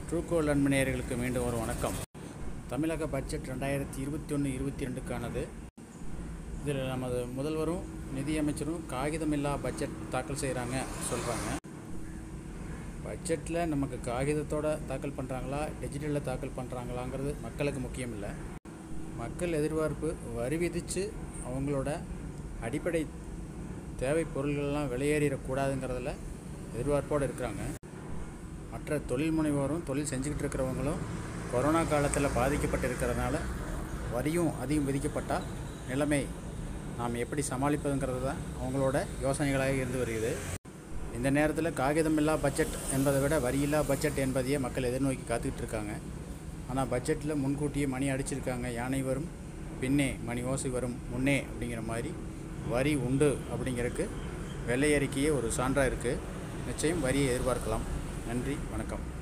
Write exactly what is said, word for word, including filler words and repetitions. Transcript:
ட்ரூகோல் அன்பு நேயர்களுக்கு மீண்டும் ஒரு வணக்கம். தமிழக பட்ஜெட் ரெண்டாயிரத்தி இருபத்தி ஒன்று இருபத்தி ரெண்டுக்கானது. இதில் நமது முதல்வரும் நிதியமைச்சரும் காகிதமில்லா பட்ஜெட் தாக்கல் செய்கிறாங்க சொல்கிறாங்க. பட்ஜெட்டில் நமக்கு காகிதத்தோடு தாக்கல் பண்ணுறாங்களா டிஜிட்டலில் தாக்கல் பண்ணுறாங்களாங்கிறது மக்களுக்கு முக்கியம் இல்லை. மக்கள் எதிர்பார்ப்பு வரி விதித்து அவங்களோட அடிப்படை தேவை பொருள்கள்லாம் வெளியேறிடக்கூடாதுங்கிறதுல எதிர்பார்ப்போடு இருக்கிறாங்க. மற்ற தொழில் முனைவோரும் தொழில் செஞ்சுக்கிட்டு இருக்கிறவங்களும் கொரோனா காலத்தில் பாதிக்கப்பட்டு இருக்கிறதுனால வரியும் அதிகம் விதிக்கப்பட்டால் நிலைமை நாம் எப்படி சமாளிப்பதுங்கிறது தான் அவங்களோட யோசனைகளாக இருந்து வருகிறது. இந்த நேரத்தில் காகிதமில்லா பட்ஜெட் என்பதை விட வரியில்லா பட்ஜெட் என்பதையே மக்கள் எதிர்நோக்கி காத்துக்கிட்டு இருக்காங்க. ஆனால் பட்ஜெட்டில் முன்கூட்டியே மணி அடிச்சிருக்காங்க. யானை வரும் பின்னே மணி ஓசை வரும் முன்னே அப்படிங்கிற மாதிரி வரி உண்டு அப்படிங்கிறதுக்கு வெள்ளை அறிக்கையே ஒரு சான்றாக இருக்குது. நிச்சயம் வரியை எதிர்பார்க்கலாம். நன்றி, வணக்கம்.